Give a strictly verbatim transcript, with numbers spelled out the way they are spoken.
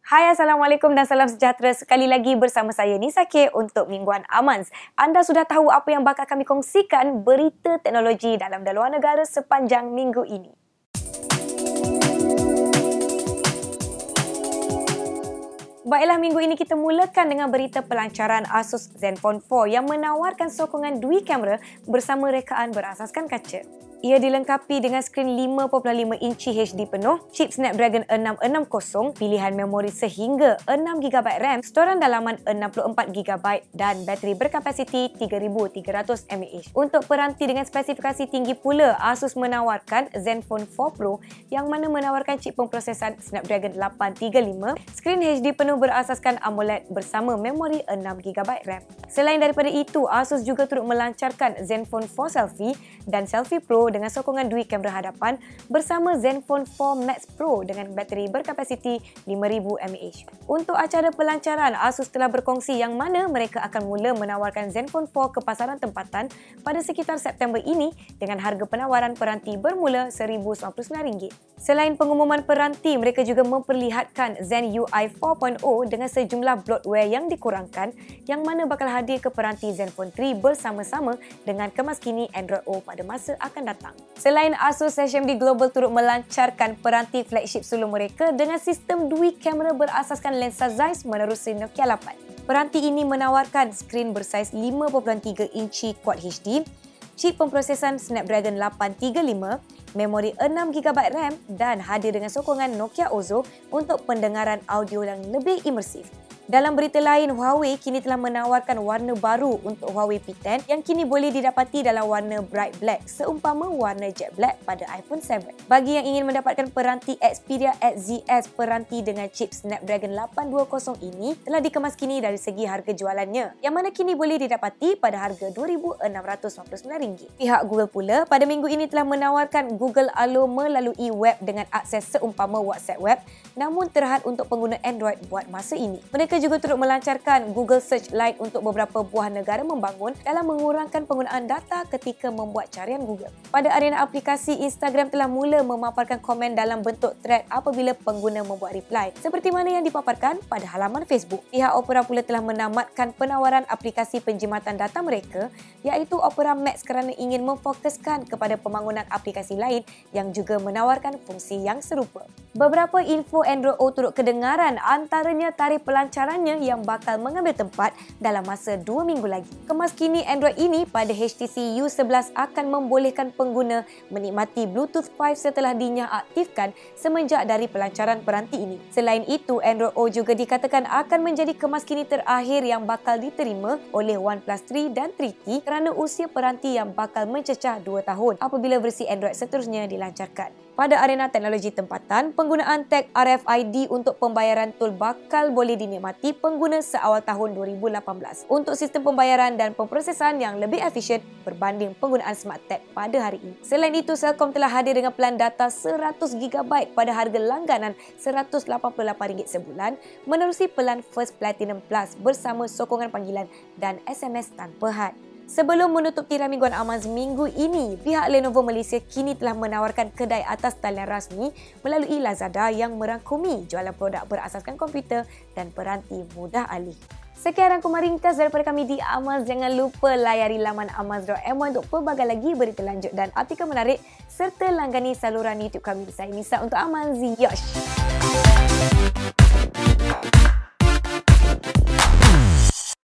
Hai, Assalamualaikum dan salam sejahtera sekali lagi bersama saya Nisa K untuk Mingguan Amans. Anda sudah tahu apa yang bakal kami kongsikan berita teknologi dalam dan luar negara sepanjang minggu ini. Baiklah, minggu ini kita mulakan dengan berita pelancaran Asus Zenfone empat yang menawarkan sokongan dui kamera bersama rekaan berasaskan kaca. Ia dilengkapi dengan skrin lima perpuluhan lima inci H D penuh, chip Snapdragon enam enam kosong, pilihan memori sehingga enam gigabyte RAM, storan dalaman enam puluh empat gigabyte dan bateri berkapasiti tiga ribu tiga ratus mAh. Untuk peranti dengan spesifikasi tinggi pula, Asus menawarkan Zenfone empat Pro yang mana menawarkan chip pemprosesan Snapdragon lapan tiga lima, skrin H D penuh berasaskan AMOLED bersama memori enam gigabyte RAM. Selain daripada itu, Asus juga turut melancarkan Zenfone empat Selfie dan Selfie Pro dengan sokongan dui kamera hadapan bersama Zenfone empat Max Pro dengan bateri berkapasiti lima ribu mAh. Untuk acara pelancaran, Asus telah berkongsi yang mana mereka akan mula menawarkan Zenfone empat ke pasaran tempatan pada sekitar September ini dengan harga penawaran peranti bermula seribu sembilan puluh sembilan ringgit. Selain pengumuman peranti, mereka juga memperlihatkan Zen U I empat titik kosong dengan sejumlah bloatware yang dikurangkan yang mana bakal hadir ke peranti Zenfone tiga bersama-sama dengan kemaskini Android O pada masa akan datang. Selain Asus, H M D Global turut melancarkan peranti flagship sulung mereka dengan sistem dui kamera berasaskan lensa Zeiss menerusi Nokia lapan. Peranti ini menawarkan skrin bersaiz lima perpuluhan tiga inci Quad H D, chip pemprosesan Snapdragon lapan tiga lima, memori enam gigabyte RAM dan hadir dengan sokongan Nokia Ozo untuk pendengaran audio yang lebih imersif. Dalam berita lain, Huawei kini telah menawarkan warna baru untuk Huawei P sepuluh yang kini boleh didapati dalam warna bright black seumpama warna jet black pada iPhone tujuh. Bagi yang ingin mendapatkan peranti Xperia X Z S peranti dengan chip Snapdragon lapan dua kosong ini telah dikemas kini dari segi harga jualannya yang mana kini boleh didapati pada harga dua ribu enam ratus sembilan puluh sembilan ringgit. Pihak Google pula pada minggu ini telah menawarkan Google Allo melalui web dengan akses seumpama WhatsApp web namun terhad untuk pengguna Android buat masa ini. Mereka juga turut melancarkan Google Search Lite untuk beberapa buah negara membangun dalam mengurangkan penggunaan data ketika membuat carian Google. Pada arena aplikasi, Instagram telah mula memaparkan komen dalam bentuk thread apabila pengguna membuat reply, seperti mana yang dipaparkan pada halaman Facebook. Pihak Opera pula telah menamatkan penawaran aplikasi penjimatan data mereka iaitu Opera Max kerana ingin memfokuskan kepada pembangunan aplikasi lain yang juga menawarkan fungsi yang serupa. Beberapa info Android O turut kedengaran, antaranya tarikh pelancarannya yang bakal mengambil tempat dalam masa dua minggu lagi. Kemaskini Android ini pada H T C U sebelas akan membolehkan pengguna menikmati Bluetooth lima setelah dinya aktifkan semenjak dari pelancaran peranti ini. Selain itu, Android O juga dikatakan akan menjadi kemaskini terakhir yang bakal diterima oleh OnePlus tiga dan tiga T kerana usia peranti yang bakal mencecah dua tahun apabila versi Android seterusnya dilancarkan. Pada arena teknologi tempatan, penggunaan tag R F I D untuk pembayaran tol bakal boleh dinikmati pengguna seawal tahun dua ribu lapan belas untuk sistem pembayaran dan pemprosesan yang lebih efisien berbanding penggunaan smart tag pada hari ini. Selain itu, Celcom telah hadir dengan pelan data seratus gigabyte pada harga langganan seratus lapan puluh lapan ringgit sebulan menerusi pelan First Platinum Plus bersama sokongan panggilan dan S M S tanpa had. Sebelum menutup tirai Mingguan Amans minggu ini, pihak Lenovo Malaysia kini telah menawarkan kedai atas talian rasmi melalui Lazada yang merangkumi jualan produk berasaskan komputer dan peranti mudah alih. Sekian rangkuman ringkas daripada kami di Amans. Jangan lupa layari laman amans dot my untuk pelbagai lagi berita lanjut dan artikel menarik serta langgani saluran YouTube kami. Saya Nisa untuk Amans. Yosh!